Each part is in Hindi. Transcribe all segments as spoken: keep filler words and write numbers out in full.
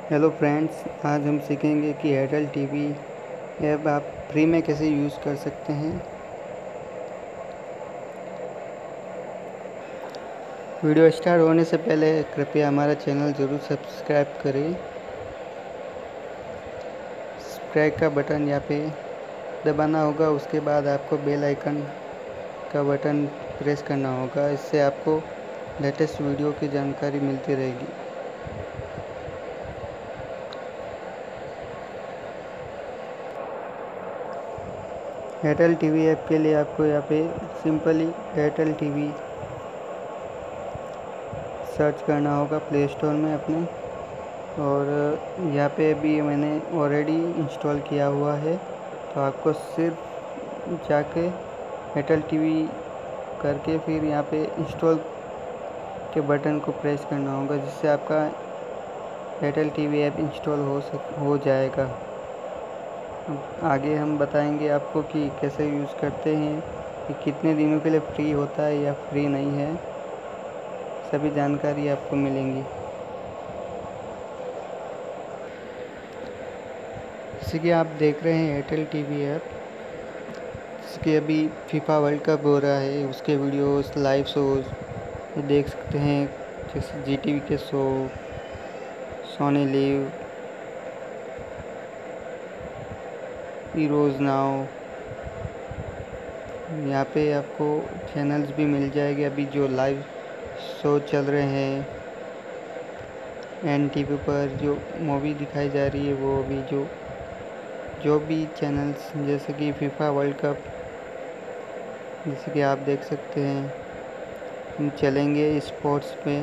हेलो फ्रेंड्स, आज हम सीखेंगे कि एयरटेल टीवी ऐप आप फ्री में कैसे यूज़ कर सकते हैं। वीडियो स्टार्ट होने से पहले कृपया हमारा चैनल ज़रूर सब्सक्राइब करें। सब्सक्राइब का बटन यहाँ पे दबाना होगा। उसके बाद आपको बेल आइकन का बटन प्रेस करना होगा। इससे आपको लेटेस्ट वीडियो की जानकारी मिलती रहेगी। एयरटेल टीवी ऐप के लिए आपको यहाँ पे सिंपली एयरटेल टीवी सर्च करना होगा प्ले स्टोर में अपने, और यहाँ पे भी मैंने ऑलरेडी इंस्टॉल किया हुआ है। तो आपको सिर्फ जाके एयरटेल टीवी करके फिर यहाँ पे इंस्टॉल के बटन को प्रेस करना होगा, जिससे आपका एयरटेल टीवी ऐप इंस्टॉल हो सक हो जाएगा। आगे हम बताएंगे आपको कि कैसे यूज़ करते हैं, कि कितने दिनों के लिए फ्री होता है या फ्री नहीं है। सभी जानकारी आपको मिलेंगी। जैसे कि आप देख रहे हैं एयरटेल टीवी ऐप, जैसे कि अभी फीफा वर्ल्ड कप हो रहा है, उसके वीडियोस लाइव शोज ये देख सकते हैं। जैसे जी टी वी के show, Sony Liv, heroes now, यहाँ पे आपको चैनल्स भी मिल जाएंगे अभी जो लाइव शो चल रहे हैं। एन टी वी पर जो मूवी दिखाई जा रही है, वो अभी जो जो भी चैनल्स जैसे कि फीफा वर्ल्ड कप, जैसे कि आप देख सकते हैं, हम चलेंगे स्पोर्ट्स पे।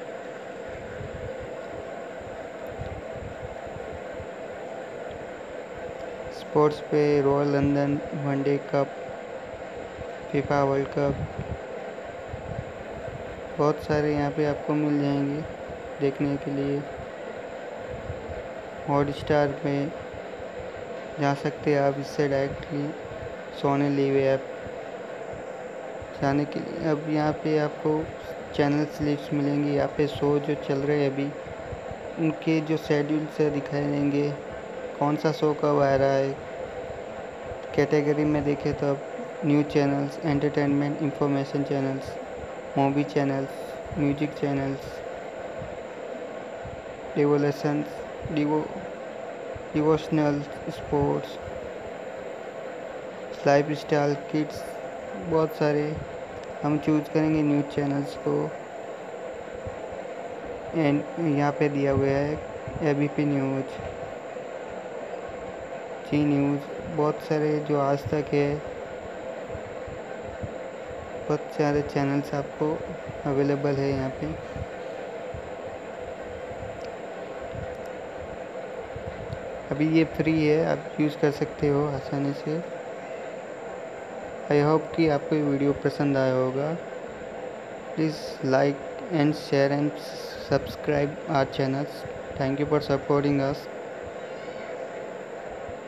स्पोर्ट्स पे royal London one day cup, FIFA world cup, बहुत सारे यहाँ पे आपको मिल जाएंगे देखने के लिए। हॉटस्टार पे जा सकते हैं आप, इससे डायरेक्टली सोनी लिव ऐप जाने के लिए। अब यहाँ पे आपको चैनल्स लिस्ट मिलेंगी। यहाँ पे शो जो चल रहे हैं अभी, उनके जो शेड्यूल से दिखाई देंगे, कौन सा शो कब आ रहा है। कैटेगरी में देखें तो अब news channels, entertainment information channels, movie channels, music channels, डिवोलेशंस डिवो devotional, sports, lifestyle, kids, बहुत सारे हम चूज करेंगे न्यूज़ चैनल्स को। एंड यहाँ पे दिया गया है A B P news, Zee news, बहुत सारे जो आज तक है, बहुत सारे चैनल्स आपको अवेलेबल है यहाँ पे। अभी ये फ्री है, आप यूज़ कर सकते हो आसानी से। आई होप कि आपको ये वीडियो पसंद आया होगा। Please like and share and subscribe our channels. Thank you for supporting us.